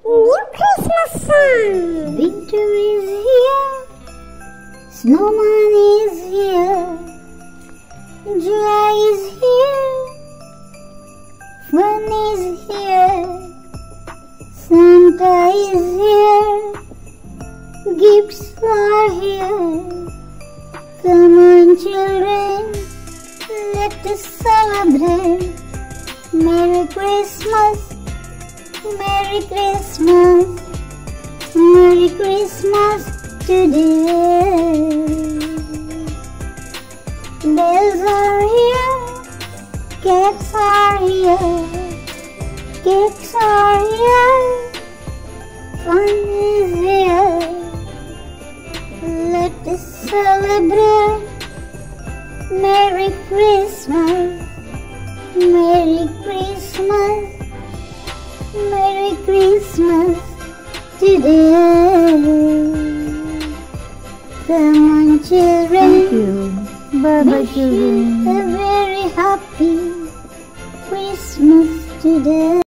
New Christmas song. Winter is here, snowman is here, joy is here, fun is here, Santa is here, gifts are here. Come on children, let us celebrate. Merry Christmas, Merry Christmas, Merry Christmas today. Bells are here, cakes are here, cakes are here, fun is here. Let us celebrate. Merry Christmas, Merry Christmas, Merry Christmas today. Come on children. Thank you. Bye-bye children. A very happy Christmas today.